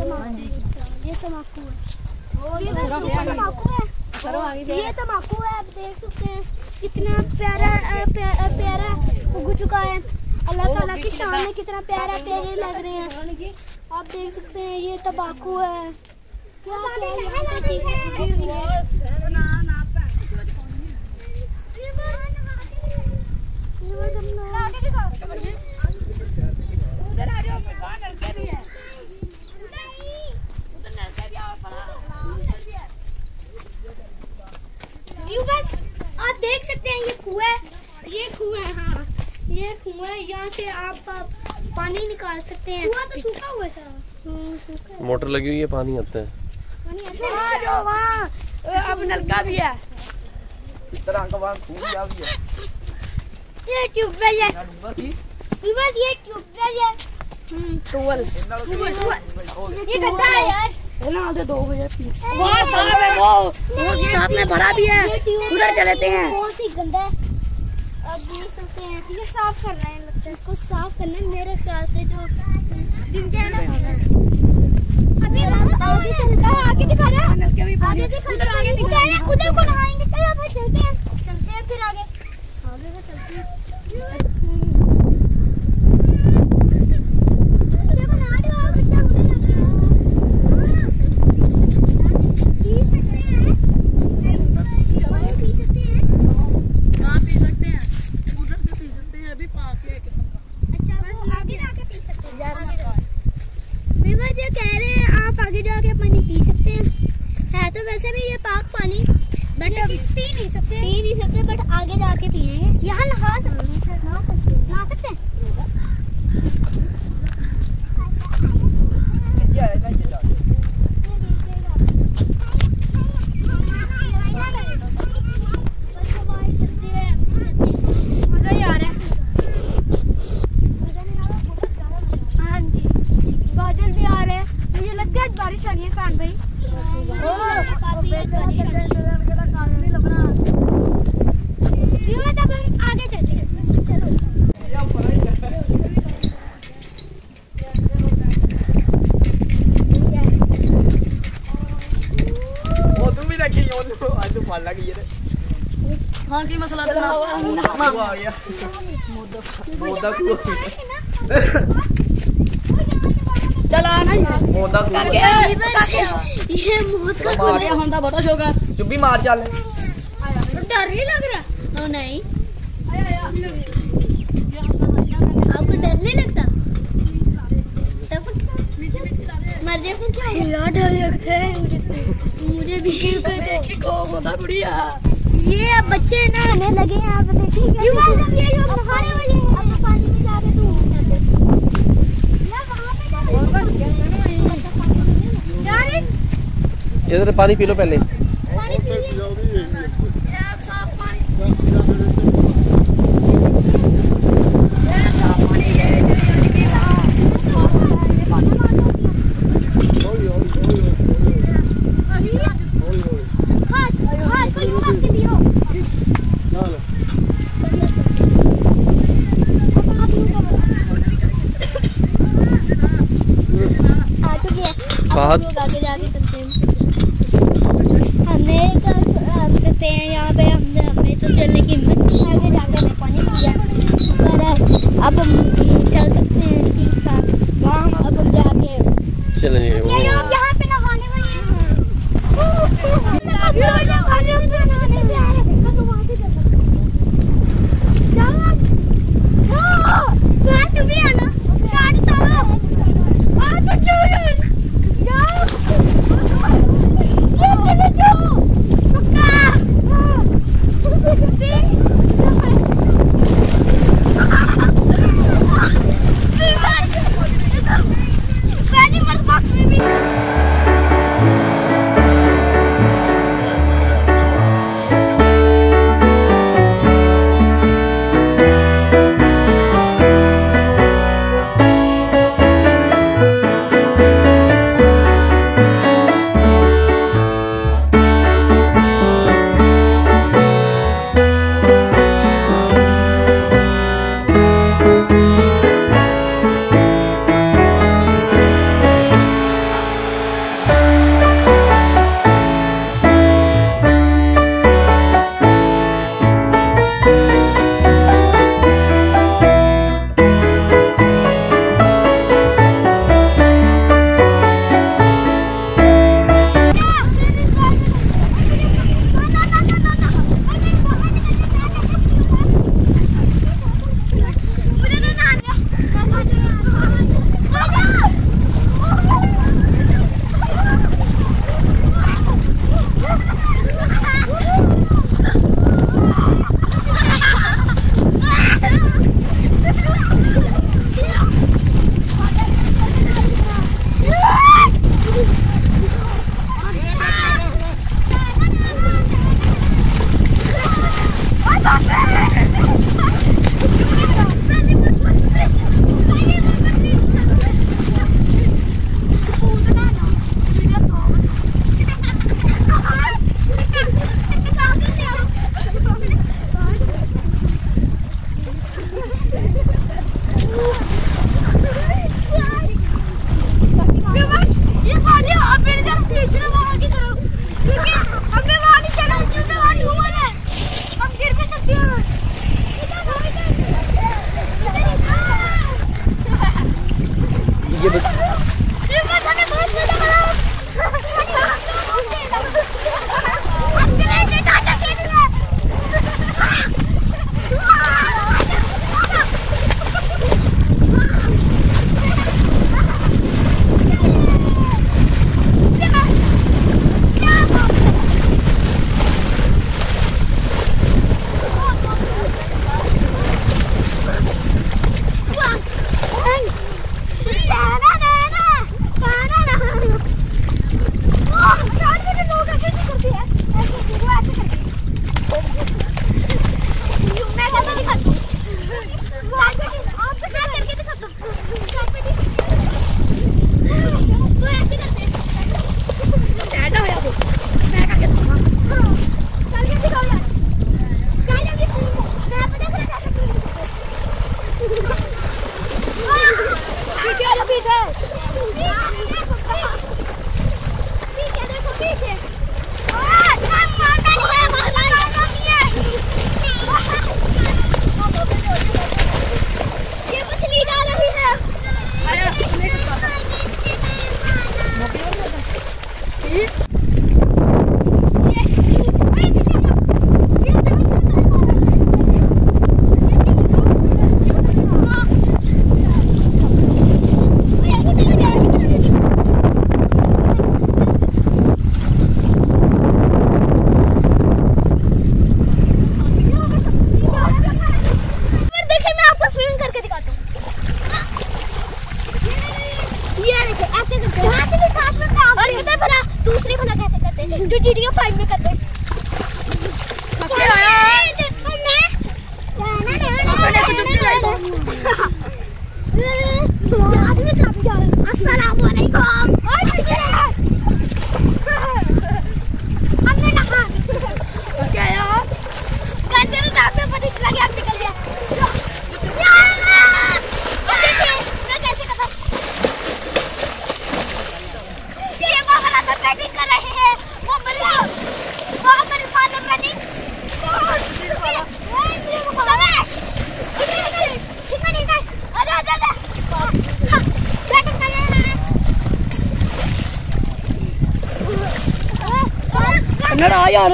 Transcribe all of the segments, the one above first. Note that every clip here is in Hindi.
ये तम्बाकू है। ये तम्बाकू है, आप देख सकते हैं कितना प्यारा उग चुका है। अल्लाह ताला की शान है, कितना प्यारे लग रहे हैं। आप देख सकते हैं ये तम्बाकू है। आप देख सकते हैं ये कुआं है, हाँ ये कुआं है। यहाँ से आप पानी निकाल सकते हैं। कुआं तो सूखा हुआ है सारा। मोटर लगी हुई है, पानी आता है। अब नलका भी है। इस तरह का वहाँ भी है। ये ट्यूबवेल है। ये ट्यूबवेल है। ये गड्ढा है यार। बहुत साथ में भरा भी है। उधर चलते हैं। बहुत ही गंदा है, आप देख सकते हैं। ये साफ करना है, लगता है इसको साफ करना है मेरे ख्याल से। जो अभी आगे दिखा रहा है, आगे उधर को नहाएंगे। चलते हैं फिर आगे चलते हैं। वैसे भी ये पाक पानी, बट पी नहीं सकते बट आगे जाके पिएंगे। यहाँ नहा सकते हैं। मजा ही आ रहा है। हाँ जी, बादल भी आ रहे हैं। मुझे लगता है आज बारिश आनी है सान भाई। आगे चलते हैं। हाँ की मसला आ गया चला नहीं ये मौत का होता बड़ा शौक है। चुप्पी मार चल। डर नहीं लग रहा? नहीं, आपको डर नहीं लगता? मर जाए फिर क्या यार? डर लगता है मुझे भी। ये अब बच्चे नहाने लगे हैं, आप देखिए। ये लोग नहाने वाले हैं। अब पानी में जा रहे तो इधर पानी पी लो पहले। आगे जाके करते हैं। हमें कर सकते हैं यहाँ पे। हमें तो चलने की हिम्मत नहीं। आगे जाके हमें पानी पिया, पर अब हम चल सकते हैं ठीक ठाक। वहाँ अब हम जाके चलेंगे। यहाँ पे नहाने वाले हैं। पहली बार बस में भी कैसे करते हैं? हाथ में साथ में काम और कहते हैं भला दूसरी भला कैसे करते हैं जो GTA 5 में करते हैं। क्या अस्सलाम वालेकुम। हमने नहा क्या यार गंदे रात में पता चला कि हम निकल गए। मैं कैसे करता ये बाबा तो ट्रेनिंग कर रहे हैं वो मेरे फादर रनिंग कन्नड़ आ यार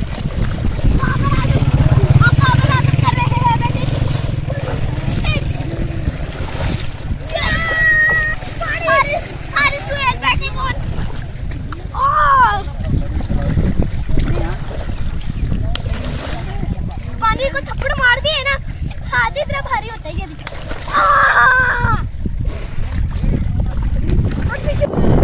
पानी को थप्पड़ मार दिए ना हाथ इतना भारी होता है ये भी।